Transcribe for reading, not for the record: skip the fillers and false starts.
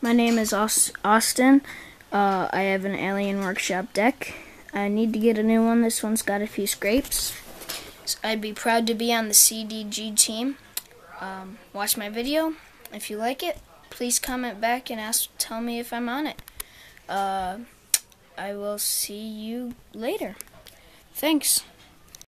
My name is Austin. I have an Alien Workshop deck. I need to get a new one. This one's got a few scrapes. So I'd be proud to be on the CDG team. Watch my video. If you like it, please comment back and tell me if I'm on it. I will see you later. Thanks.